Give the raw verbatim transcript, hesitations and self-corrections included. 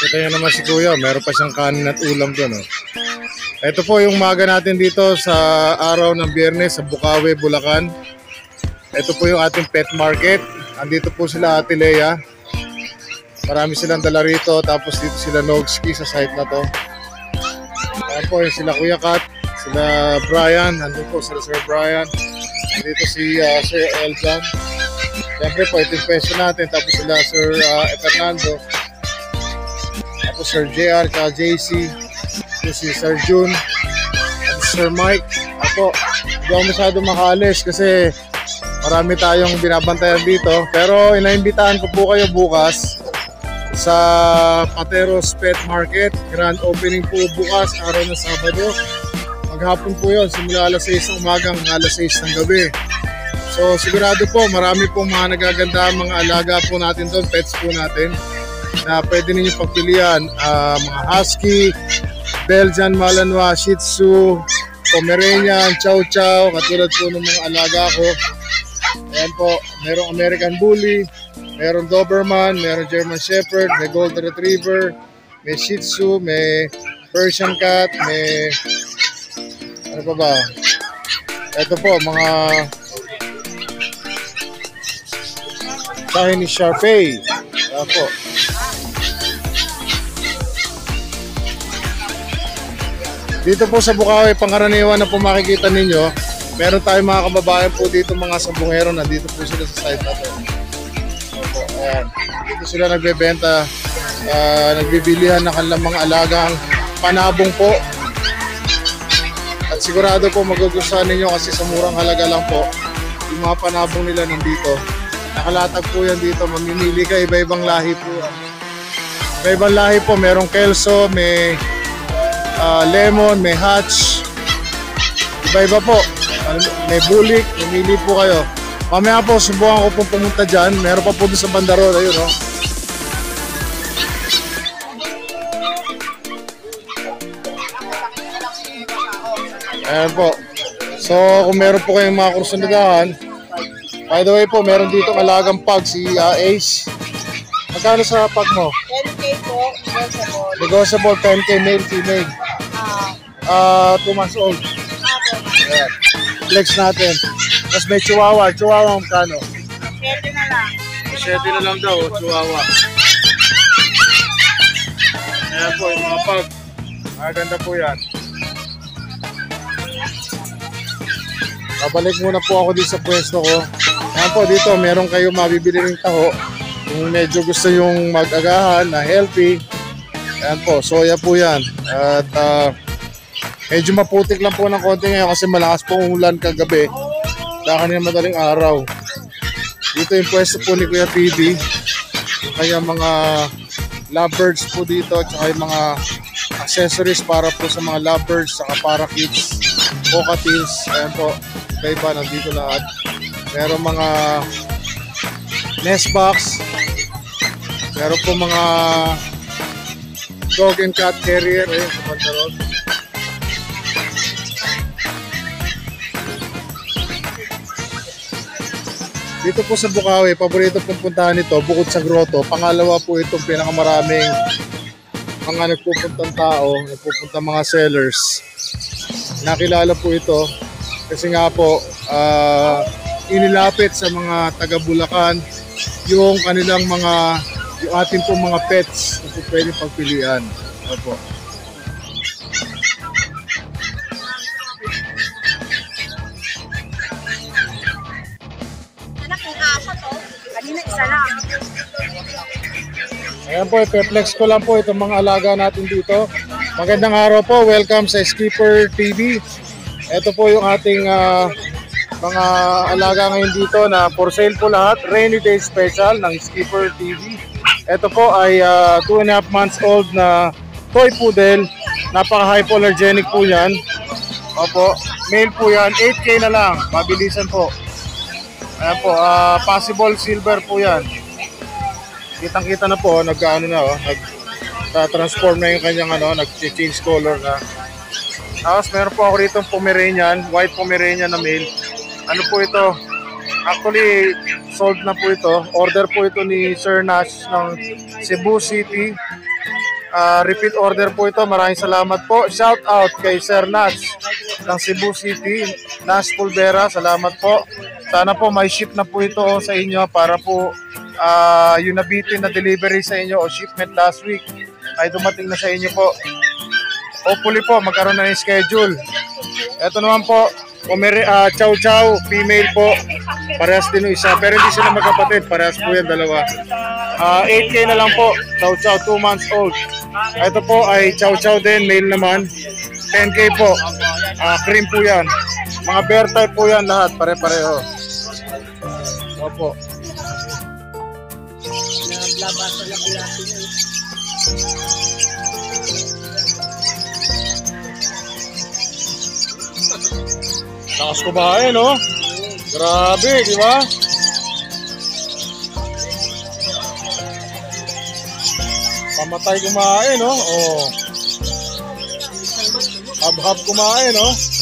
Kita nyo naman si Kuya, meron pa siyang kanin at ulam doon. Oh. Ito po yung umaga natin dito sa araw ng Biyernes sa Bukawi, Bulacan. Ito po yung ating pet market. Andito po sila Ate Lea. Marami silang dala rito. Tapos dito sila Nogski sa site na to. Ayan po yung sila Kuya Kat, sila Brian. Andito po sila Sir Brian. Dito si uh, Sir Eljan. Siyempre po ito yung peso natin. Tapos sila Sir uh, Fernando. Tapos Sir J R at J C. Ito si Sir June. At Sir Mike. Ako, hindi ako masyado makaalis kasi marami tayong binabantayan dito. Pero inaimbitahan ko po kayo bukas sa Pateros Pet Market. Grand opening po bukas, araw ng Sabado. Maghapon po yun, simula alas sais ng umaga hanggang alas sais ng gabi. So sigurado po, marami pong mga nagaganda mga alaga po natin doon, pets po natin, na pwede ninyo pagpilian. Uh, mga Husky, Belgian Malinois, Shih Tzu, Pomeranian, Chow Chow, katulad po ng mga alaga ko. Ayan po, merong American Bully, merong Doberman, merong German Shepherd, may Golden Retriever, may Shih Tzu, may Persian Cat, may ano pa ba? Ito po, mga Chinese Shar-Pei. Ayan po. Dito po sa Bukawi, pangkaraniwan na po makikita ninyo, meron tayong mga kababayan po dito, mga sabungero, nandito po sila sa site na to. Opo, ayan. Dito sila nagbebenta, uh, nagbibilihan ng kanilang mga alagang panabong po. At sigurado po magugustuhan ninyo kasi sa murang halaga lang po yung mga panabong nila nandito. Nakalatag po yan dito, mamimili ka, iba-ibang lahi po. Iba-ibang lahi po, merong Kelso, may uh, Lemon, may Hatch, iba-iba po. May bulik, mamili po kayo. Mamaya po, subukan ko pong pumunta dyan. Meron pa po doon sa bandarol, ayun o. Oh. Ayan po. So, kung meron po kayong mga kursunadahan, by the way po, meron dito alagang pug, si uh, Ace. Magkano sa pug mo? ten K po, negotiable. Negotiable, ten K, male, female. Ah, uh, two months old. Ayan. Flex natin. Tapos may chihuahua. Chihuahua ang kano? siyete na lang. siyete na lang daw, chihuahua. Ayan po, yung mga pug. Maganda po yan. Babalik muna po ako dito sa pwesto ko. Ayan po, dito meron kayong mabibili ring taho. Kung medyo gusto yung mag-agahan na healthy. Ayan po, soya po yan. At uh, medyo maputik lang po ng konti ngayon kasi malakas pong ulan kagabi. Dahil kanina madaling araw. Dito yung pwesto po ni Kuya P D. Kaya mga lovebirds po dito. Tsaka yung mga accessories para po sa mga lovebirds. Saka para kids. Cockatiels. Ayan po. Iba-iba nandito lahat. Meron mga nest box. Meron po mga dog and cat carrier. Ayun sa bandarol. Dito po sa Bukawi, paborito pong puntahan ito, bukod sa grotto, pangalawa po itong pinakamaraming mga nagpupuntang tao, nagpupuntang mga sellers. Nakilala po ito kasi nga po uh, inilapit sa mga taga Bulacan yung kanilang mga, yung ating po mga pets na po pwede pagpilian. Opo. Kanina isa lang. Ayan po, i-flex ko lang po itong mga alaga natin dito. Magandang araw po, welcome sa Skipper T V. Ito po yung ating uh, mga alaga ngayon dito na for sale po lahat. Rainy day special ng Skipper T V. Ito po ay uh, two and a half months old na toy poodle. Napaka-hypoallergenic po yan. Opo, male po yan, eight K na lang, mabilisan po. Ayan po, uh, possible silver po yan. Kitang-kita na po, nag-ano na oh, nag-transform na yung kanyang ano, nag-change color na. Tapos meron po ako rito Pomeranian, white Pomeranian na male. Ano po ito? Actually, sold na po ito. Order po ito ni Sir Nash ng Cebu City. Ah, repeat order po ito. Maraming salamat po. Shout out kay Sir Nash ng Cebu City. Nash Pulvera, salamat po. Sana po may ship na po ito sa inyo para po ah, yung nabitin na delivery sa inyo o shipment last week ay dumating na sa inyo po. Hopefully po magkaroon na ng schedule. Ito naman po, Pomeri, uh, Chow Chow, female po. Parehas din yung isa. Pero hindi sila magkapatid. Parehas po yan, dalawa. Uh, eight K na lang po. Chow Chow, two months old. Ito po ay Chow Chow din, male naman. ten K po. Uh, cream po yan. Mga bear type po yan lahat. Pare-pareho. Opo. Lakas kumain, no? Grabe, di ba? Pamatay kumain, no? Oh. Hab-hab kumain, no?